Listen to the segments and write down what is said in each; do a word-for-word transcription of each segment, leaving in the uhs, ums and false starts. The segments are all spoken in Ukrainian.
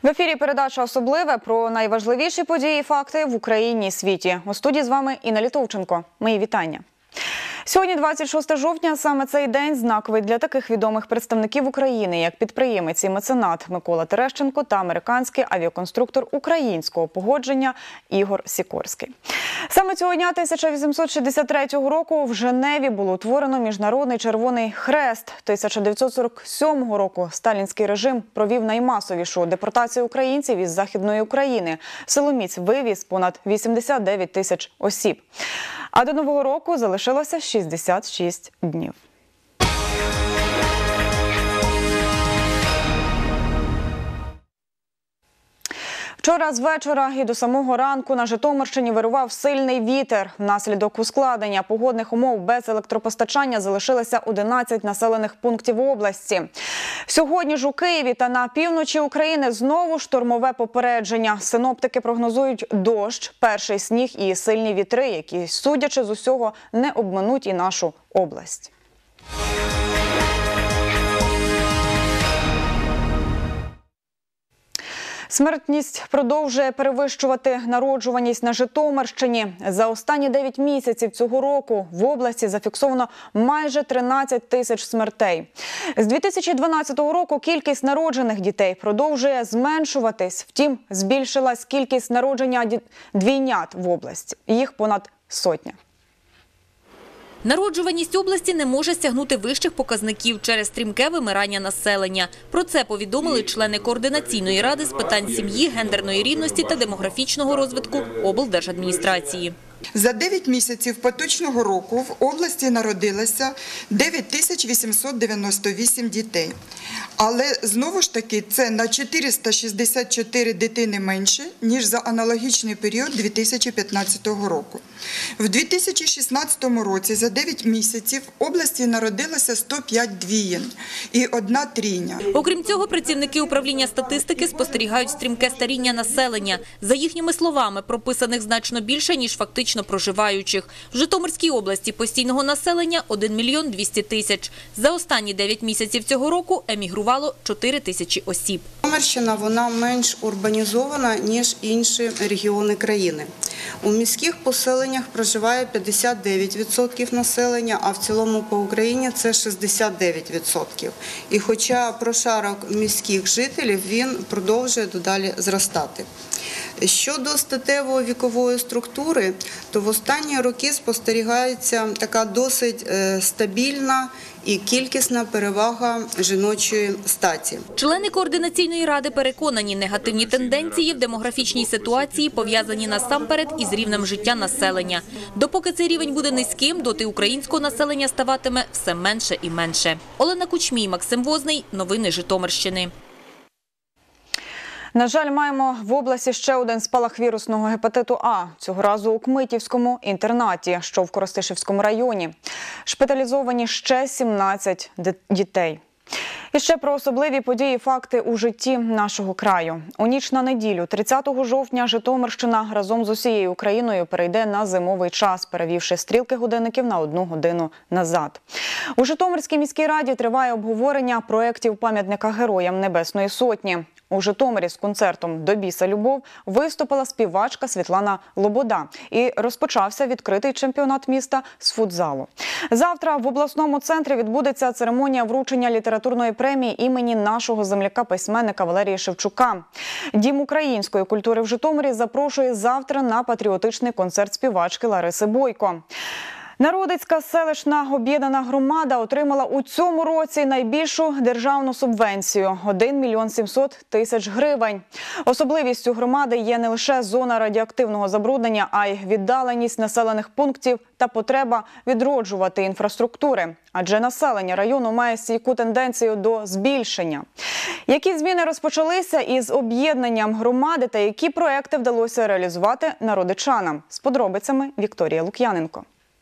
В ефірі передача «Особливе» про найважливіші події і факти в Україні і світі. У студії з вами Інна Літовченко. Мої вітання. Сьогодні, двадцять шостого жовтня, саме цей день знаковий для таких відомих представників України, як підприємець і меценат Микола Терещенко та американський авіаконструктор українського походження Ігор Сікорський. Саме цього дня тисяча вісімсот шістдесят третього року в Женеві було утворено Міжнародний Червоний Хрест. тисяча дев'ятсот сорок сьомого року сталінський режим провів наймасовішу депортацію українців із Західної України. Силоміць вивіз понад вісімдесят дев'ять тисяч осіб. А до Нового року залишилося шістдесят шість днів. Вчора з вечора і до самого ранку на Житомирщині вирував сильний вітер. Внаслідок ускладнення погодних умов без електропостачання залишилося одинадцять населених пунктів області. Сьогодні ж у Києві та на півночі України знову штормове попередження. Синоптики прогнозують дощ, перший сніг і сильні вітри, які, судячи з усього, не обминуть і нашу область. Смертність продовжує перевищувати народжуваність на Житомирщині. За останні дев'ять місяців цього року в області зафіксовано майже тринадцять тисяч смертей. З дві тисячі дванадцятого року кількість народжених дітей продовжує зменшуватись. Втім, збільшилась кількість народження двійнят в області. Їх понад сотня. Народжуваність області не може стягнути вищих показників через стрімке вимирання населення. Про це повідомили члени Координаційної ради з питань сім'ї, гендерної рівності та демографічного розвитку облдержадміністрації. За дев'ять місяців поточного року в області народилося дев'ять тисяч вісімсот дев'яносто вісім дітей. Але, знову ж таки, це на чотириста шістдесят чотири дитини менше, ніж за аналогічний період дві тисячі п'ятнадцятого року. В дві тисячі шістнадцятому році за дев'ять місяців в області народилося сто п'ять двієн і одна трійня. Окрім цього, працівники управління статистики спостерігають стрімке старіння населення. За їхніми словами, прописаних значно більше, ніж фактично проживаючих. В Житомирській області постійного населення – один мільйон двісті тисяч. За останні дев'ять місяців цього року емігрувало чотири тисячі осіб. Житомирщина, вона менш урбанізована, ніж інші регіони країни. У міських поселеннях проживає п'ятдесят дев'ять відсотків населення, а в цілому по Україні це шістдесят дев'ять відсотків. І хоча прошарок міських жителів, він продовжує дедалі зростати. Щодо статево-вікової структури, то в останні роки спостерігається така досить стабільна і кількісна перевага жіночої статі. Члени Координаційної ради переконані, негативні тенденції в демографічній ситуації пов'язані насамперед із рівнем життя населення. Допоки цей рівень буде низьким, доти українського населення ставатиме все менше і менше. Олена Кучмій, Максим Возний. Новини Житомирщини. На жаль, маємо в області ще один спалах вірусного гепатиту А. Цього разу у Кмитівському інтернаті, що в Коростишівському районі. Шпиталізовані ще сімнадцять дітей. І ще про особливі події і факти у житті нашого краю. У ніч на неділю, тридцятого жовтня, Житомирщина разом з усією Україною перейде на зимовий час, перевівши стрілки годинників на одну годину назад. У Житомирській міській раді триває обговорення проєктів пам'ятника Героям Небесної Сотні. У Житомирі з концертом «До біса любов» виступила співачка Світлана Лобода. І розпочався відкритий чемпіонат міста з футзалу. Завтра в обласному центрі відбудеться церемонія вручення літературної премії імені нашого земляка-письменника Валерія Шевчука. Дім української культури в Житомирі запрошує завтра на патріотичний концерт співачки Лариси Бойко. Народицька селищна об'єднана громада отримала у цьому році найбільшу державну субвенцію – один мільйон сімсот тисяч гривень. Особливістю громади є не лише зона радіоактивного забруднення, а й віддаленість населених пунктів та потреба відроджувати інфраструктури. Адже населення району має стійку тенденцію до збільшення. Які зміни розпочалися із об'єднанням громади та які проекти вдалося реалізувати народичанам? З подробицями Вікторія Лук'яненко.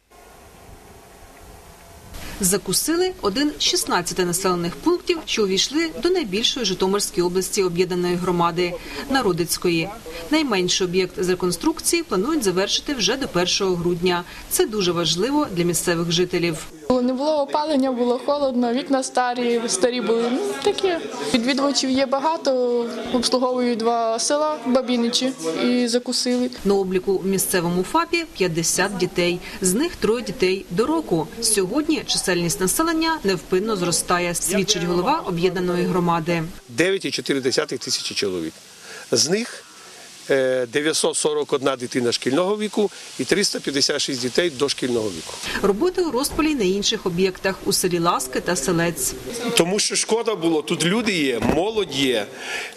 Закусили один з шістнадцяти населених пунктів, що увійшли до найбільшої Житомирської області об'єднаної громади – Народицької. Найменший об'єкт з реконструкції планують завершити вже до першого грудня. Це дуже важливо для місцевих жителів. Коли не було опалення, було холодно, вікна старі, старі були. Ну, таке. Відвідувачів є багато, обслуговують два села Бабіничі і Закусили. На обліку в місцевому ФАПі п'ятдесят дітей. З них троє дітей до року. Сьогодні чисельність населення невпинно зростає, свідчить голова об'єднаної громади. дев'ять цілих чотири десятих тисячі чоловік. З них дев'ятсот сорок одна дитина шкільного віку і триста п'ятдесят шість дітей дошкільного віку. Роботи у розпалі й на інших об'єктах у селі Ласки та Селець. Тому що шкода було, тут люди є, молодь є.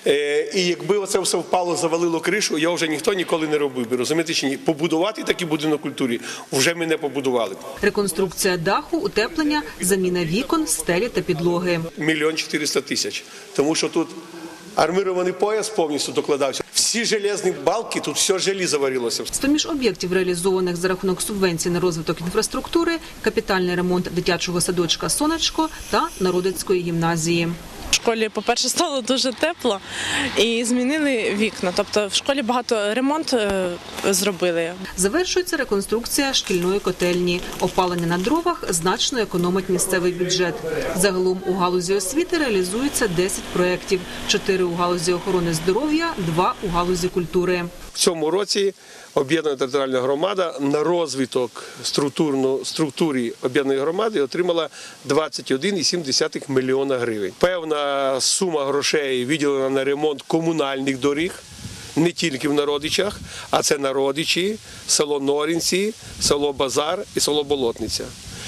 І якби оце все впало, завалило кришу, я вже ніхто ніколи не робив. Розумієте чи ні? Побудувати такий будинок культури вже ми не побудували. Реконструкція даху, утеплення, заміна вікон, стелі та підлоги. Мільйон чотириста тисяч. Тому що тут армирований пояс повністю докладався. Всі железні балки, тут все желізо варилося. З-поміж об'єктів, реалізованих за рахунок субвенцій на розвиток інфраструктури, капітальний ремонт дитячого садочка «Сонечко» та Народицької гімназії. В школі, по-перше, стало дуже тепло і змінили вікна. Тобто в школі багато ремонт е, зробили. Завершується реконструкція шкільної котельні. Опалення на дровах значно економить місцевий бюджет. Загалом у галузі освіти реалізується десять проєктів. чотири у галузі охорони здоров'я, два у галузі культури. В цьому році об'єднана територіальна громада на розвиток структури об'єднаної громади отримала двадцять один цілих сім десятих мільйона гривень. Певна сума грошей виділена на ремонт комунальних доріг, не тільки в Народичах, а це Народичі, село Норинці, село Базар і село Болотниця.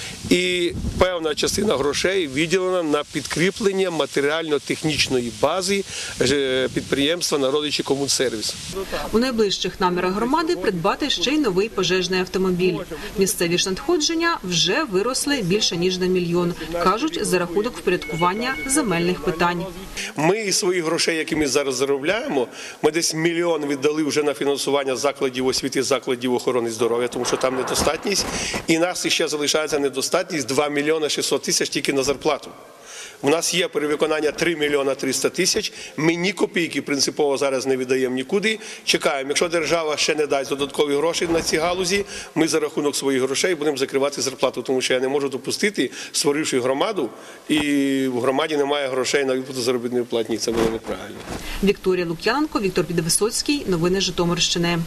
І певна частина грошей виділена на підкріплення матеріально-технічної бази підприємства «Народичі Комунсервіс». У найближчих намірах громади придбати ще й новий пожежний автомобіль. Місцеві ж надходження вже виросли більше ніж на мільйон, кажуть, за рахунок впорядкування земельних питань. Ми із своїх грошей, які ми зараз заробляємо, ми десь мільйон віддали вже на фінансування закладів освіти, закладів охорони здоров'я, тому що там недостатність. І нас ще залишається недостатність два мільйони шістсот тисяч тільки на зарплату. У нас є перевиконання три мільйони триста тисяч, ми ні копійки принципово зараз не віддаємо нікуди. Чекаємо, якщо держава ще не дасть додаткові гроші на ці галузі, ми за рахунок своїх грошей будемо закривати зарплату, тому що я не можу допустити, створивши громаду, і в громаді немає грошей на виплату заробітної платні, це було неправильно. Вікторія Лук'яненко, Віктор Підвисоцький, новини Житомирщини.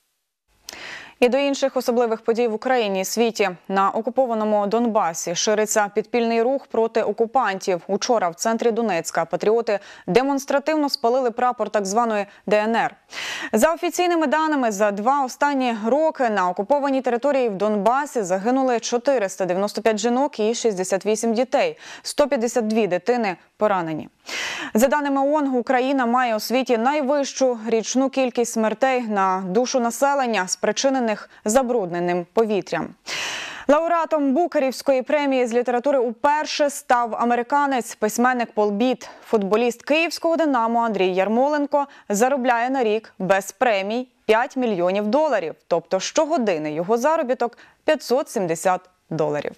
І до інших особливих подій в Україні і світі. На окупованому Донбасі шириться підпільний рух проти окупантів. Учора в центрі Донецька патріоти демонстративно спалили прапор так званої Де Ен Ер. За офіційними даними, за два останні роки на окупованій території в Донбасі загинули чотириста дев'яносто п'ять жінок і шістдесят вісім дітей. сто п'ятдесят дві дитини поранені. За даними ООН, Україна має у світі найвищу річну кількість смертей на душу населення, спричинених забрудненим повітрям. Лауреатом Букерівської премії з літератури уперше став американець, письменник Пол Біт. Футболіст київського «Динамо» Андрій Ярмоленко заробляє на рік без премій п'ять мільйонів доларів. Тобто щогодини його заробіток – п'ятсот сімдесят доларів.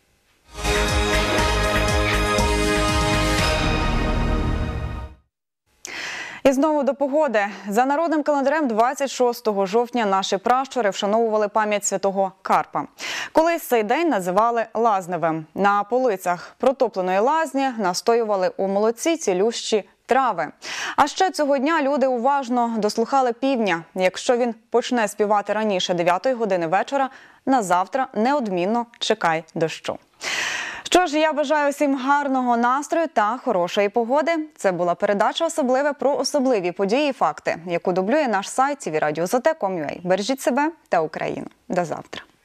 І знову до погоди. За народним календарем двадцять шостого жовтня наші пращури вшановували пам'ять святого Карпа. Колись цей день називали лазневим. На полицях протопленої лазні настоювали у молоці цілющі трави. А ще цього дня люди уважно дослухали півня. Якщо він почне співати раніше дев'ятої години вечора, на завтра неодмінно чекай дощу. Що ж, я бажаю всім гарного настрою та хорошої погоди. Це була передача «Особливе» про особливі події і факти, яку дублює наш сайт ті ві радіо за те крапка ком крапка ю а. Бережіть себе та Україну. До завтра.